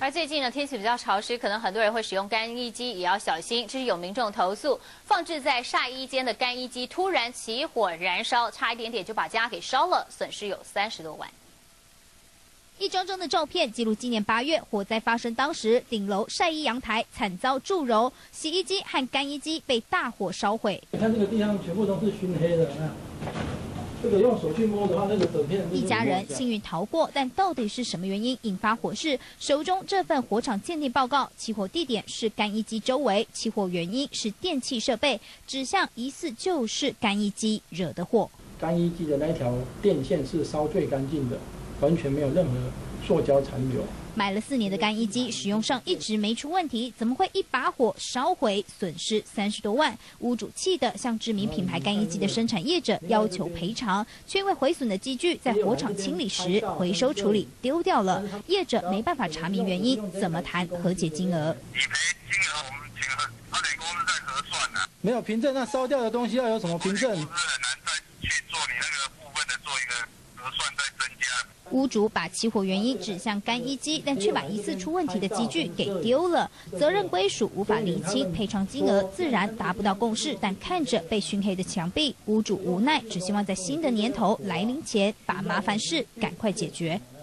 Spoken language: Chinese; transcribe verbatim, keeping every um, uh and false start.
而最近呢，天气比较潮湿，可能很多人会使用干衣机，也要小心。这是有民众投诉，放置在晒衣间的干衣机突然起火燃烧，差一点点就把家给烧了，损失有三十多万。 一张张的照片记录今年八月火灾发生当时，顶楼晒衣阳台惨遭助熔，洗衣机和干衣机被大火烧毁。 你看这个地上全部都是熏黑的，那这个用手去摸的话，那个整片。 一家人幸运逃过，但到底是什么原因引发火势？手中这份火场鉴定报告，起火地点是干衣机周围，起火原因是电器设备，指向疑似就是干衣机惹的祸。 干衣机的那条电线是烧最干净的。 完全没有任何塑胶残留。 买了四年的干衣机，使用上一直没出问题，怎么会一把火烧毁，损失三十多万？屋主气得向知名品牌干衣机的生产业者要求赔偿，却因为毁损的机具在火场清理时回收处理丢掉了，业者没办法查明原因，怎么谈和解金额？ 理赔金额我们请花莲公司在核算呢。 没有凭证，那烧掉的东西要有什么凭证？ 屋主把起火原因指向干衣机，但却把疑似出问题的机具给丢了，责任归属无法厘清，赔偿金额自然达不到共识。但看着被熏黑的墙壁，屋主无奈，只希望在新的年头来临前把麻烦事赶快解决。